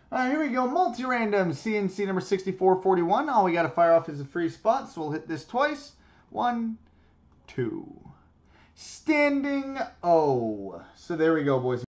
All right, here we go. Multi-random C&C number 6441. All we got to fire off is a free spot, so we'll hit this twice. 1, 2. Standing O. So there we go, boys.